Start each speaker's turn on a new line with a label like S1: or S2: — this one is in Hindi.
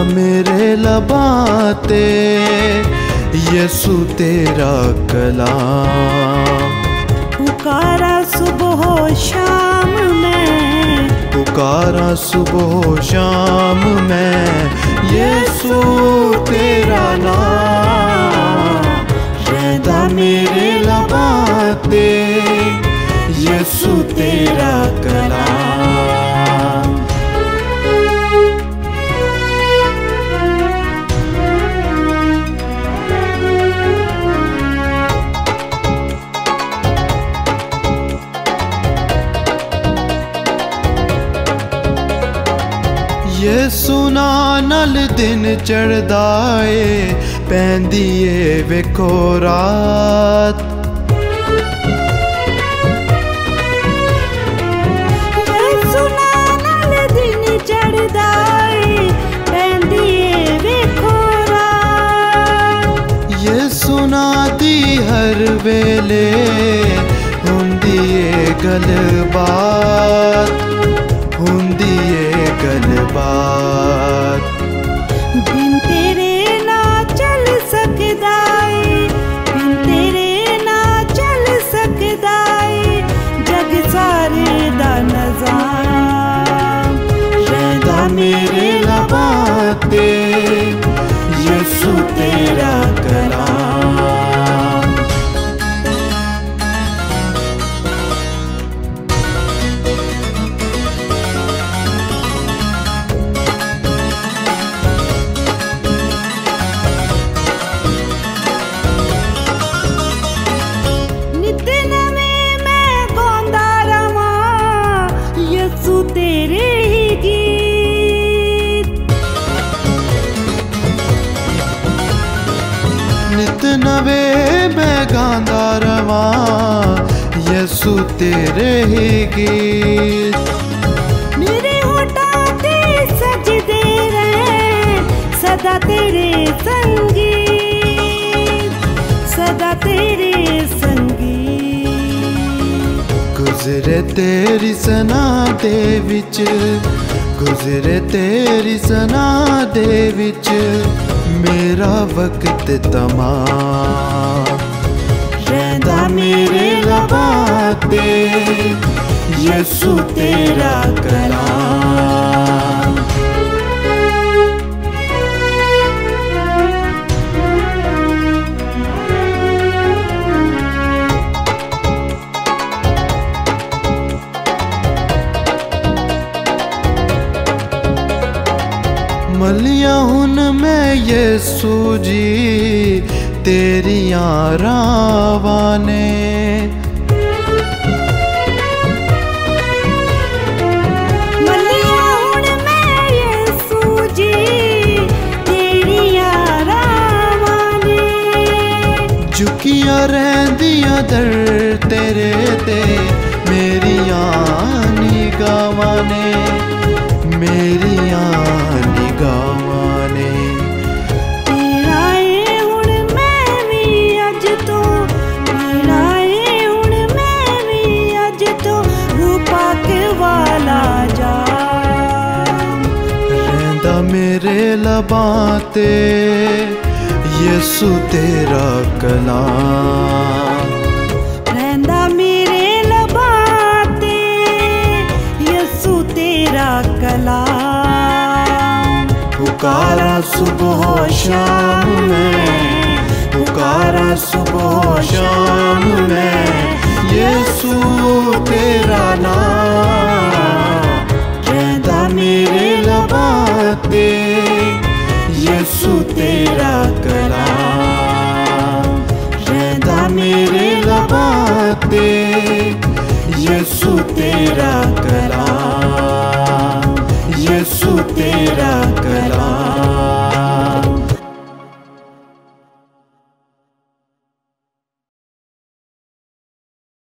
S1: मेरे लबां ते यसु तेरा कलाम।
S2: पुकारा सुबह शाम में,
S1: पुकारा सुबह शाम में यसु तेरा नाम। रहंदा मेरे लबां ते यसु तेरा कलाम। यसु नाल दिन चढ़दा ए पैंदी ए वेखो रात।
S2: यसु नाल दिन चढ़दा ए पैंदी ए वेखो रात।
S1: यसु नाल दी हर वेले हुंदी ए गलबात, हुंदी ए गलबात।
S2: बिन तेरे ना चल सकदा ए, बिन तेरे ना चल सकदा ए जग सारे दा निज़ाम।
S1: रहंदा मेरे लबां ते यसु तेरा कलाम।
S2: तेरे ही गीत,
S1: नित नवे मैं गांदा रवां यसु तेरे ही गीत।
S2: मेरे होठों ते सजदे रहे सदा तेरे संगीत, सदा तेरे संगीत।
S1: गुजरे तेरी सना दे विच, गुजरे तेरी सना दे विच मेरा वक्त तमाम। रहंदा मेरे लबां ते यसु तेरा कलाम। मलिया हुन मैं यसु जी तेरियां रावां ने।
S2: मलिया हुन मैं यसु जी तेरियां रावां ने।
S1: झुकियां रहिंदियां दर तेरे ते मेरियां निगाहां ने, मेरियां निगाहां ने।
S2: तेरा ए हुण मैं भी अज तो, तेरा ए हुण मैं भी अज तो रूपा के वाला जा।
S1: रहंदा मेरे लबां ते यसु तेरा कलाम।
S2: रहंदा मेरे लबां ते यसु तेरा कलाम।
S1: पुकारा सुबह शाम में, पुकारा सुबह शाम में यसु तेरा नाम। रहंदा मेरे लबां ते यसु तेरा कलाम। रहंदा मेरे लबां ते यसु तेरा कलाम, यसु तेरा कलाम।